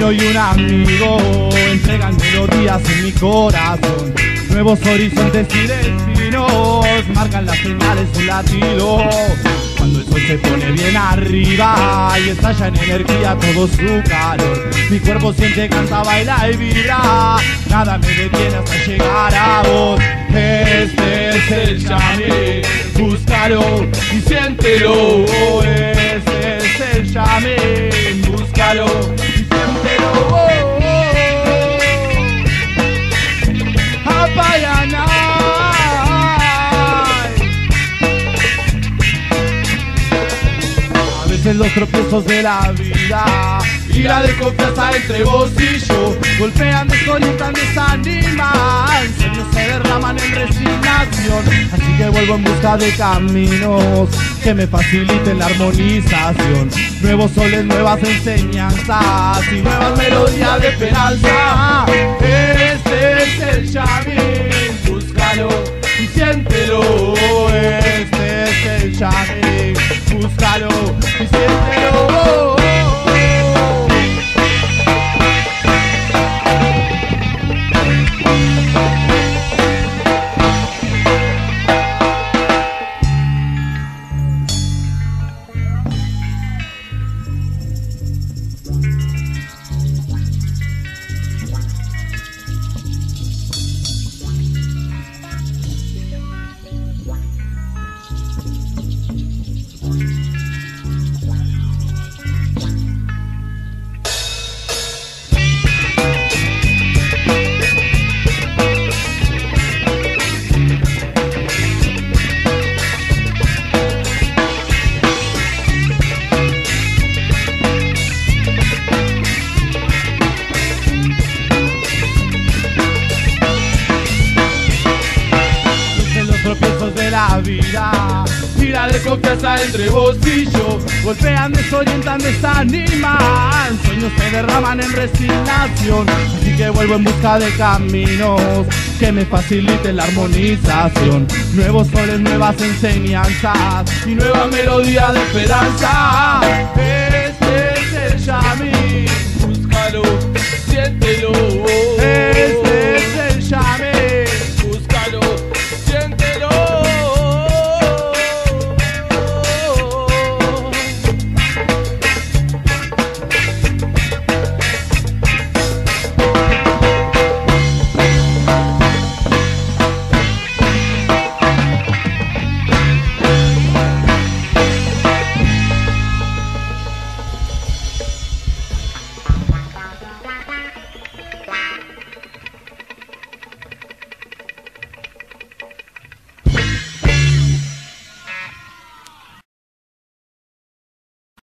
destino y un amigo entregan melodías en mi corazón. Nuevos horizontes y destinos marcan las señales de un latido. Cuando el sol se pone bien arriba y estalla en energía todo su calor, mi cuerpo siente, canta, baila y vibra. Nada me detiene hasta llegar a vos. Este es el llame, búscalo y siéntelo. Este es el llame, búscalo y siéntelo. Apayanay. A veces los tropiezos de la vida y la desconfianza entre vos y yo golpean, desorientan, desaniman. Sueños se derraman en resignación. Así que vuelvo en busca de caminos que me faciliten la armonización. Nuevos soles, nuevas enseñanzas y nuevas melodías de esperanza. Este es el Yamin, búscalo y siéntelo. Este es el Yamin, búscalo y siéntelo. De la vida y la desconfianza entre vos y yo golpean, desorientan, desaniman. Sueños se derraman en resignación. Así que vuelvo en busca de caminos que me faciliten la armonización. Nuevos soles, nuevas enseñanzas y nueva melodía de esperanza.